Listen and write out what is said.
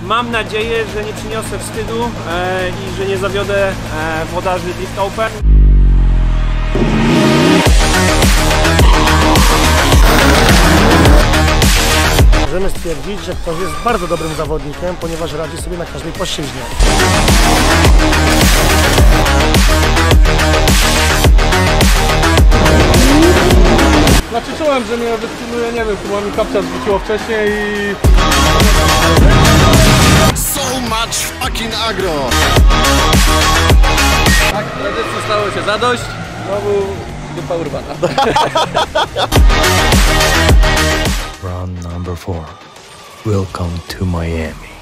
Mam nadzieję, że nie przyniosę wstydu i że nie zawiodę włodarzy Drift Open. Możemy stwierdzić, że ktoś jest bardzo dobrym zawodnikiem, ponieważ radzi sobie na każdej płaszczyźnie. Znaczy czułem, że mnie wyskrzynuje, nie wiem, chyba mi kapcia zwróciło wcześniej i... So much fucking agro! Tak, tradycji stało się zadość, znowu dupa urwana. Round number 4. Welcome to Miami.